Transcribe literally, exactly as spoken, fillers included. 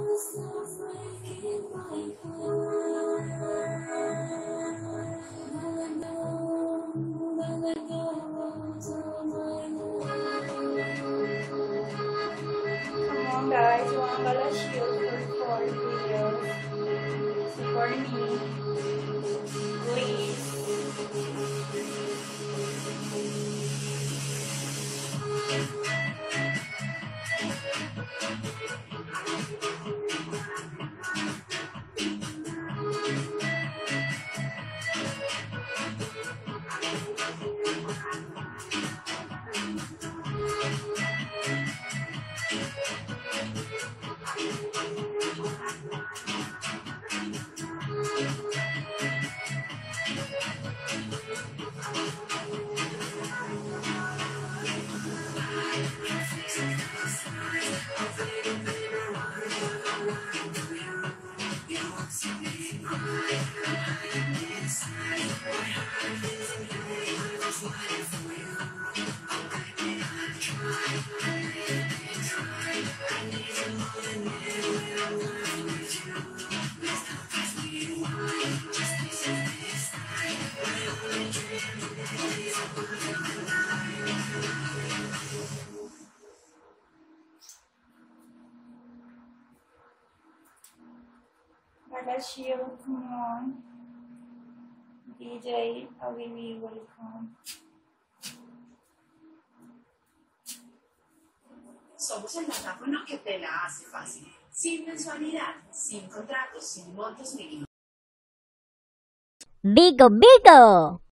on guys, one dollar shield for four videos. Support me, please. I got shield, come on. D J, Avivi, welcome. Somos el datáfono que te la hace fácil. Sin mensualidad, sin contratos, sin montos mínimos. Bigo, Bigo!